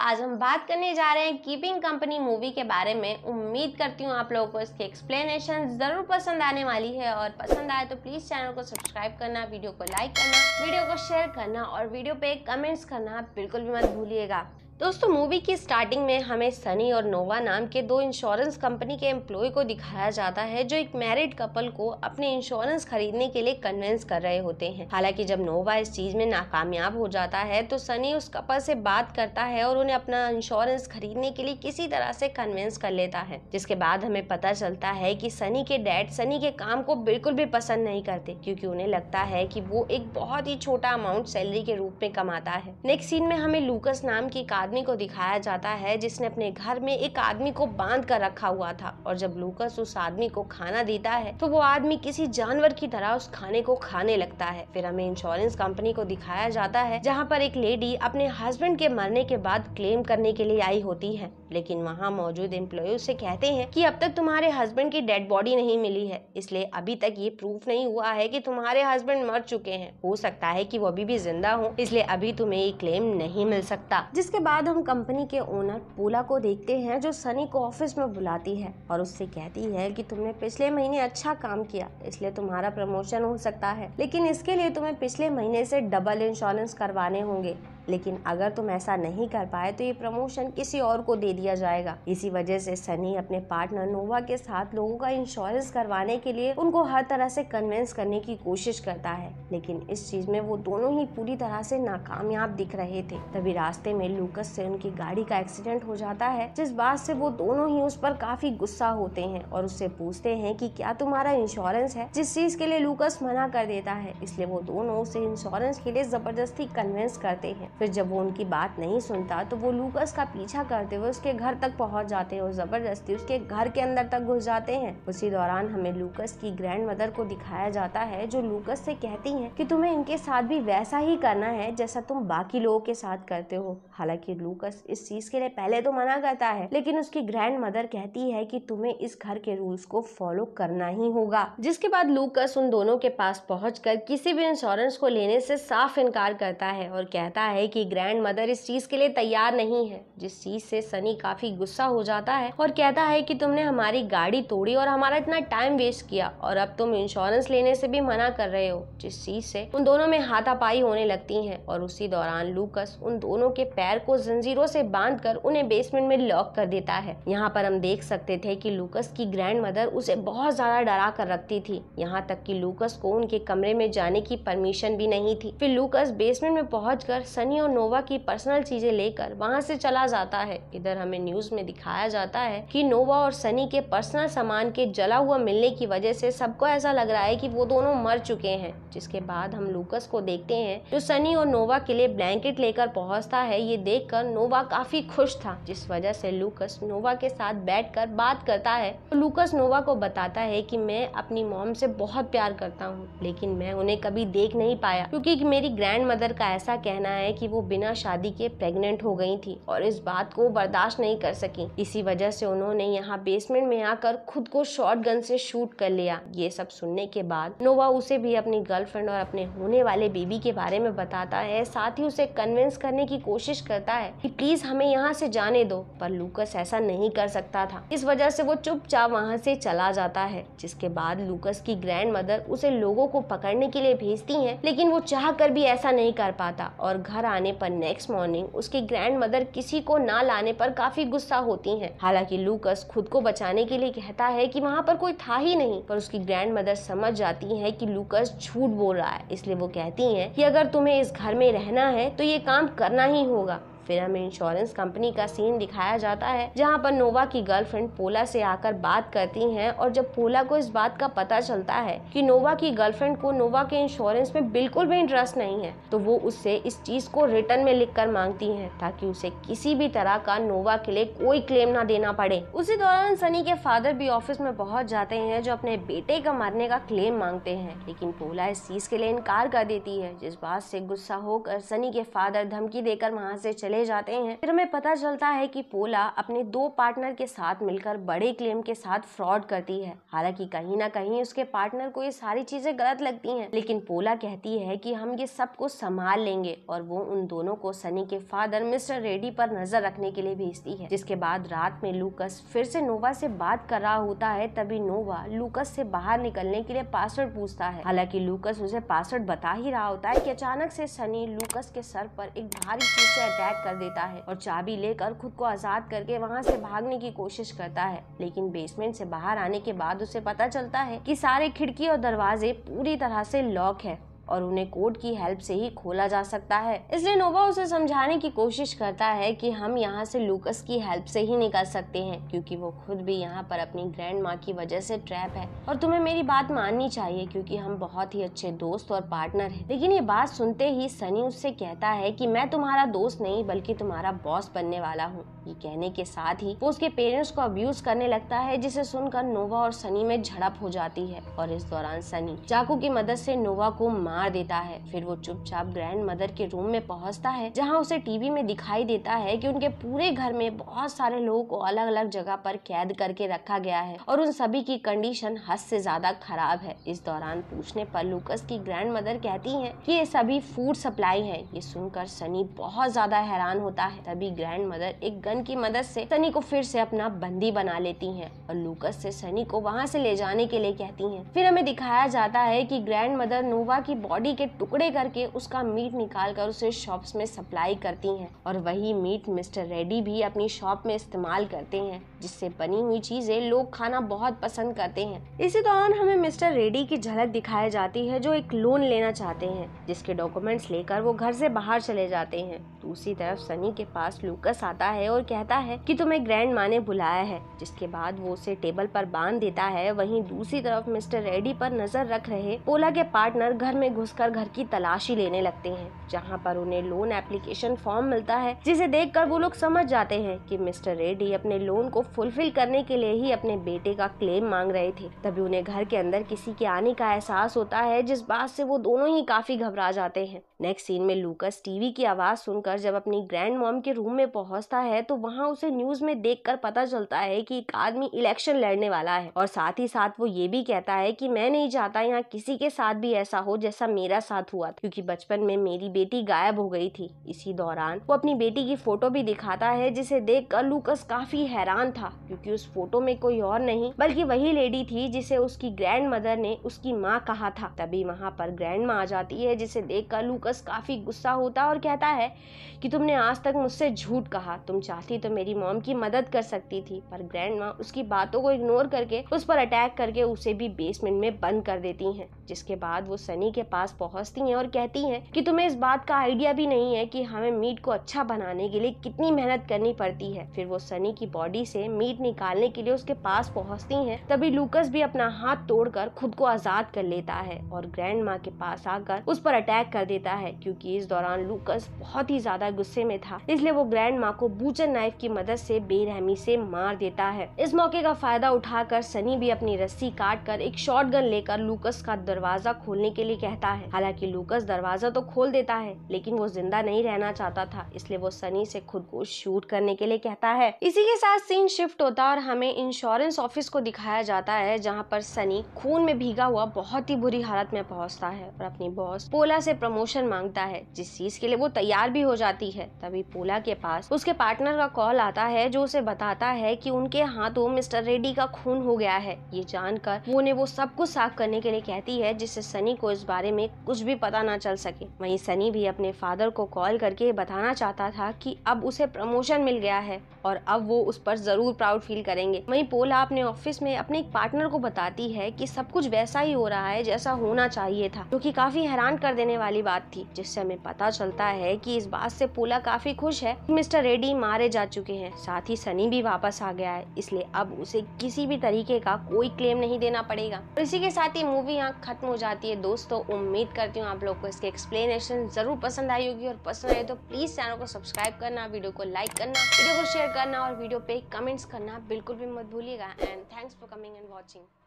आज हम बात करने जा रहे हैं कीपिंग कंपनी मूवी के बारे में। उम्मीद करती हूँ आप लोगों को इसकी एक्सप्लेनेशन जरूर पसंद आने वाली है और पसंद आए तो प्लीज चैनल को सब्सक्राइब करना, वीडियो को लाइक करना, वीडियो को शेयर करना और वीडियो पे कमेंट्स करना बिल्कुल भी मत भूलिएगा। दोस्तों, मूवी की स्टार्टिंग में हमें सनी और नोवा नाम के दो इंश्योरेंस कंपनी के एम्प्लॉय को दिखाया जाता है जो एक मैरिड कपल को अपने इंश्योरेंस खरीदने के लिए कन्विंस कर रहे होते हैं। हालांकि जब नोवा इस चीज में नाकामयाब हो जाता है तो सनी उस कपल से बात करता है और उन्हें अपना इंश्योरेंस खरीदने के लिए किसी तरह से कन्विंस कर लेता है। जिसके बाद हमें पता चलता है कि सनी के डैड सनी के काम को बिल्कुल भी पसंद नहीं करते, क्योंकि उन्हें लगता है कि वो एक बहुत ही छोटा अमाउंट सैलरी के रूप में कमाता है। नेक्स्ट सीन में हमें लूकस नाम की आदमी को दिखाया जाता है जिसने अपने घर में एक आदमी को बांध कर रखा हुआ था, और जब लूकस उस आदमी को खाना देता है तो वो आदमी किसी जानवर की तरह उस खाने को खाने लगता है। फिर हमें इंश्योरेंस कंपनी को दिखाया जाता है जहाँ पर एक लेडी अपने हस्बैंड के मरने के बाद क्लेम करने के लिए आई होती है, लेकिन वहाँ मौजूद एम्प्लॉय से कहते हैं कि अब तक तुम्हारे हस्बैंड की डेड बॉडी नहीं मिली है, इसलिए अभी तक ये प्रूफ नहीं हुआ है कि तुम्हारे हस्बैंड मर चुके हैं। हो सकता है कि वो अभी भी जिंदा हो, इसलिए अभी तुम्हें ये क्लेम नहीं मिल सकता। जिसके बाद हम कंपनी के ओनर पोला को देखते हैं जो सनी को ऑफिस में बुलाती है और उससे कहती है कि तुमने पिछले महीने अच्छा काम किया, इसलिए तुम्हारा प्रमोशन हो सकता है, लेकिन इसके लिए तुम्हें पिछले महीने से डबल इंश्योरेंस करवाने होंगे। लेकिन अगर तुम ऐसा नहीं कर पाए तो ये प्रमोशन किसी और को दे दिया जाएगा। इसी वजह से सनी अपने पार्टनर नोवा के साथ लोगों का इंश्योरेंस करवाने के लिए उनको हर तरह से कन्विंस करने की कोशिश करता है, लेकिन इस चीज में वो दोनों ही पूरी तरह से नाकामयाब दिख रहे थे। तभी रास्ते में लूकस से उनकी गाड़ी का एक्सीडेंट हो जाता है, जिस बात से वो दोनों ही उस पर काफी गुस्सा होते हैं और उससे पूछते हैं कि क्या तुम्हारा इंश्योरेंस है, जिस चीज के लिए लूकस मना कर देता है। इसलिए वो दोनों उसे इंश्योरेंस के लिए जबरदस्ती कन्विंस करते हैं। फिर जब वो उनकी बात नहीं सुनता तो वो लूकस का पीछा करते हुए उसके घर तक पहुंच जाते हैं और जबरदस्ती उसके घर के अंदर तक घुस जाते हैं। उसी दौरान हमें लूकस की ग्रैंड मदर को दिखाया जाता है जो लूकस से कहती हैं कि तुम्हें इनके साथ भी वैसा ही करना है जैसा तुम बाकी लोगों के साथ करते हो। हालांकि लूकस इस चीज के लिए पहले तो मना करता है, लेकिन उसकी ग्रैंड मदर कहती है कि तुम्हें इस घर के रूल्स को फॉलो करना ही होगा। जिसके बाद लूकस उन दोनों के पास पहुंचकर किसी भी इंश्योरेंस को लेने से साफ इनकार करता है और कहता है कि ग्रैंड मदर इस चीज के लिए तैयार नहीं है, जिस चीज से सनी काफी गुस्सा हो जाता है और कहता है कि तुमने हमारी गाड़ी तोड़ी और हमारा इतना टाइम वेस्ट किया और अब तुम इंश्योरेंस लेने से भी मना कर रहे हो, जिस चीज से उन दोनों में हाथापाई होने लगती है। और उसी दौरान लूकस उन दोनों के पैर को जंजीरों से बांधकर उन्हें बेसमेंट में लॉक कर देता है। यहाँ पर हम देख सकते थे कि लूकस की ग्रैंड मदर उसे बहुत ज्यादा डरा कर रखती थी, यहाँ तक कि लूकस को उनके कमरे में जाने की परमिशन भी नहीं थी। फिर लूकस बेसमेंट में पहुंचकर सनी और नोवा की पर्सनल चीजें लेकर वहां से चला जाता है। इधर हमें न्यूज में दिखाया जाता है कि नोवा और सनी के पर्सनल सामान के जला हुआ मिलने की वजह से सबको ऐसा लग रहा है कि वो दोनों मर चुके हैं। जिसके बाद हम लूकस को देखते हैं जो सनी और नोवा के लिए ब्लैंकेट लेकर पहुंचता है। ये देखकर नोवा काफी खुश था, जिस वजह से लूकस नोवा के साथ बैठकर बात करता है। तो लूकस नोवा को बताता है कि मैं अपनी मॉम से बहुत प्यार करता हूँ, लेकिन मैं उन्हें कभी देख नहीं पाया क्योंकि मेरी ग्रैंड मदर का ऐसा कहना है कि वो बिना शादी के प्रेग्नेंट हो गई थी और इस बात को बर्दाश्त नहीं कर सकी। इसी वजह से उन्होंने यहाँ बेसमेंट में आकर खुद को शॉटगन से शूट कर लिया। ये सब सुनने के बाद नोवा उसे भी अपनी गर्लफ्रेंड और अपने होने वाले बेबी के बारे में बताता है, साथ ही उसे कन्विंस करने की कोशिश करता है कि प्लीज हमें यहाँ से जाने दो, पर लूकस ऐसा नहीं कर सकता था। इस वजह से वो चुपचाप वहाँ से चला जाता है। जिसके बाद लूकस की ग्रैंड मदर उसे लोगों को पकड़ने के लिए भेजती है, लेकिन वो चाह कर भी ऐसा नहीं कर पाता और घर आने पर नेक्स्ट मॉर्निंग उसकी ग्रैंड मदर किसी को ना लाने पर काफी गुस्सा होती हैं। हालांकि लूकस खुद को बचाने के लिए कहता है कि वहाँ पर कोई था ही नहीं, पर उसकी ग्रैंड मदर समझ जाती है कि लूकस झूठ बोल रहा है, इसलिए वो कहती हैं कि अगर तुम्हें इस घर में रहना है तो ये काम करना ही होगा। फिर हमें इंश्योरेंस कंपनी का सीन दिखाया जाता है जहाँ पर नोवा की गर्लफ्रेंड पोला से आकर बात करती हैं और जब पोला को इस बात का पता चलता है कि नोवा की गर्लफ्रेंड को नोवा के इंश्योरेंस में बिल्कुल भी इंटरेस्ट नहीं है, तो वो उससे इस चीज को रिटर्न में लिखकर मांगती हैं ताकि उसे किसी भी तरह का नोवा के लिए कोई क्लेम ना देना पड़े। उसी दौरान सनी के फादर भी ऑफिस में पहुंच जाते हैं जो अपने बेटे का मरने का क्लेम मांगते हैं, लेकिन पोला इस चीज के लिए इनकार कर देती है, जिस बात से गुस्सा होकर सनी के फादर धमकी देकर वहाँ से चले चले जाते हैं। फिर हमें पता चलता है कि पोला अपने 2 पार्टनर के साथ मिलकर बड़े क्लेम के साथ फ्रॉड करती है। हालांकि कहीं ना कहीं उसके पार्टनर को ये सारी चीजें गलत लगती हैं, लेकिन पोला कहती है कि हम ये सब कुछ संभाल लेंगे और वो उन दोनों को सनी के फादर मिस्टर रेडी पर नजर रखने के लिए भेजती है। जिसके बाद रात में लूकस फिर से नोवा से बात कर रहा होता है। तभी नोवा लूकस से बाहर निकलने के लिए पासवर्ड पूछता है। हालांकि लूकस उसे पासवर्ड बता ही रहा होता है कि अचानक से सनी लूकस के सर पर एक भारी चीज से अटैक कर देता है और चाबी लेकर खुद को आजाद करके वहां से भागने की कोशिश करता है। लेकिन बेसमेंट से बाहर आने के बाद उसे पता चलता है कि सारे खिड़की और दरवाजे पूरी तरह से लॉक है और उन्हें कोड की हेल्प से ही खोला जा सकता है। इसलिए नोवा उसे समझाने की कोशिश करता है कि हम यहाँ से लूकस की हेल्प से ही निकल सकते हैं, क्योंकि वो खुद भी यहाँ पर अपनी ग्रैंड माँ की वजह से ट्रैप है और तुम्हें मेरी बात माननी चाहिए क्योंकि हम बहुत ही अच्छे दोस्त और पार्टनर हैं। लेकिन ये बात सुनते ही सनी उससे कहता है कि मैं तुम्हारा दोस्त नहीं बल्कि तुम्हारा बॉस बनने वाला हूँ। ये कहने के साथ ही वो उसके पेरेंट्स को अब्यूज करने लगता है, जिसे सुनकर नोवा और सनी में झड़प हो जाती है और इस दौरान सनी चाकू की मदद से नोवा को मार देता है। फिर वो चुपचाप ग्रैंड मदर के रूम में पहुंचता है, जहां उसे टीवी में दिखाई देता है कि उनके पूरे घर में बहुत सारे लोगों को अलग अलग जगह पर कैद करके रखा गया है और उन सभी की कंडीशन हद से ज्यादा खराब है। इस दौरान पूछने पर लूकस की ग्रैंड मदर कहती हैं कि ये सभी फूड सप्लाई है। ये सुनकर सनी बहुत ज्यादा हैरान होता है। तभी ग्रैंड मदर एक गन की मदद से सनी को फिर से अपना बंदी बना लेती हैं और लूकस से सनी को वहां से ले जाने के लिए कहती हैं। फिर हमें दिखाया जाता है कि ग्रैंड मदर नोवा की बॉडी के टुकड़े करके उसका मीट निकालकर उसे शॉप्स में सप्लाई करती हैं और वही मीट मिस्टर रेडी भी अपनी शॉप में इस्तेमाल करते हैं, जिससे बनी हुई चीजें लोग खाना बहुत पसंद करते हैं। इसी दौरान हमें मिस्टर रेडी की झलक दिखाई जाती है, जो एक लोन लेना चाहते हैं, जिसके डॉक्यूमेंट्स लेकर वो घर से बाहर चले जाते हैं। दूसरी तरफ सनी के पास लूकस आता है और कहता है कि तुम्हें ग्रैंड माँ ने बुलाया है, जिसके बाद वो उसे टेबल पर बांध देता है। वहीं दूसरी तरफ मिस्टर रेडी पर नजर रख रहे पोला के पार्टनर घर में घुसकर घर की तलाशी लेने लगते हैं, जहां पर उन्हें लोन एप्लीकेशन फॉर्म मिलता है, जिसे देखकर वो लोग समझ जाते हैं कि मिस्टर रेडी अपने लोन को फुलफिल करने के लिए ही अपने बेटे का क्लेम मांग रहे थे। तभी उन्हें घर के अंदर किसी के आने का एहसास होता है, जिस बात से वो दोनों ही काफी घबरा जाते हैं। नेक्स्ट सीन में लूकस टीवी की आवाज सुनकर जब अपनी ग्रैंड मॉम के रूम में पहुंचता है तो वहां उसे न्यूज में देखकर पता चलता है कि एक आदमी इलेक्शन लड़ने वाला है और साथ ही साथ वो ये भी कहता है कि मैं नहीं चाहता यहाँ किसी के साथ भी ऐसा हो जैसा मेरा साथ हुआ, क्योंकि बचपन में मेरी बेटी गायब हो गई थी। इसी दौरान वो अपनी बेटी की फोटो भी दिखाता है, जिसे देखकर लूकस काफी हैरान था, क्योंकि उस फोटो में कोई और नहीं बल्कि वही लेडी थी जिसे उसकी ग्रैंड मदर ने उसकी माँ कहा था। तभी वहाँ पर ग्रैंड माँ आ जाती है, जिसे देखकर लूकस काफी गुस्सा होता और कहता है कि तुमने आज तक मुझसे झूठ कहा, तुम चाहती तो मेरी मॉम की मदद कर सकती थी। पर ग्रैंड माँ उसकी बातों को इग्नोर करके उस पर अटैक करके उसे भी बेसमेंट में बंद कर देती हैं। जिसके बाद वो सनी के पास पहुंचती हैं और कहती हैं कि तुम्हें इस बात का आइडिया भी नहीं है कि हमें मीट को अच्छा बनाने के लिए कितनी मेहनत करनी पड़ती है। फिर वो सनी की बॉडी से मीट निकालने के लिए उसके पास पहुंचती हैं। तभी लूकस भी अपना हाथ तोड़कर खुद को आजाद कर लेता है और ग्रैंड माँ के पास आकर उस पर अटैक कर देता है, क्योंकि इस दौरान लूकस बहुत ही ज्यादा गुस्से में था। इसलिए वो ग्रैंड माँ को बूचर नाइफ की मदद से बेरहमी से मार देता है। इस मौके का फायदा उठाकर सनी भी अपनी रस्सी काट कर एक शॉटगन लेकर लूकस का दरवाजा खोलने के लिए कहता है। हालांकि लूकस दरवाजा तो खोल देता है, लेकिन वो जिंदा नहीं रहना चाहता था, इसलिए वो सनी से खुद को शूट करने के लिए कहता है। इसी के साथ सीन शिफ्ट होता और हमें इंश्योरेंस ऑफिस को दिखाया जाता है, जहाँ पर सनी खून में भीगा हुआ बहुत ही बुरी हालत में पहुँचता है और अपनी बॉस पोला से प्रमोशन मांगता है, जिस चीज के लिए वो तैयार भी हो जाती है। तभी पोला के पास उसके पार्टनर का कॉल आता है, जो उसे बताता है कि उनके हाथों मिस्टर रेडी का खून हो गया है। ये जानकर वो उन्हें वो सब कुछ साफ करने के लिए कहती है, जिससे सनी को इस बारे में कुछ भी पता ना चल सके। वहीं सनी भी अपने फादर को कॉल करके बताना चाहता था कि अब उसे प्रमोशन मिल गया है और अब वो उस पर जरूर प्राउड फील करेंगे। वहीं पोला अपने ऑफिस में अपने एक पार्टनर को बताती है कि सब कुछ वैसा ही हो रहा है जैसा होना चाहिए था, जो कि काफी हैरान कर देने वाली बात थी। जिससे हमें पता चलता है कि इस बात से पोला काफी खुश है। मिस्टर रेडी मारे जा चुके हैं, साथ ही सनी भी वापस आ गया है, इसलिए अब उसे किसी भी तरीके का कोई क्लेम नहीं देना पड़ेगा। और इसी के साथ ही मूवी यहाँ खत्म हो जाती है। दोस्तों, उम्मीद करती हूँ आप लोग को इसके एक्सप्लेनेशन जरूर पसंद आई होगी और पसंद आए तो प्लीज चैनल को सब्सक्राइब करना, वीडियो को लाइक करना, वीडियो को शेयर करना और वीडियो पे कमेंट्स करना बिल्कुल भी मत भूलिएगा। And thanks for coming and watching.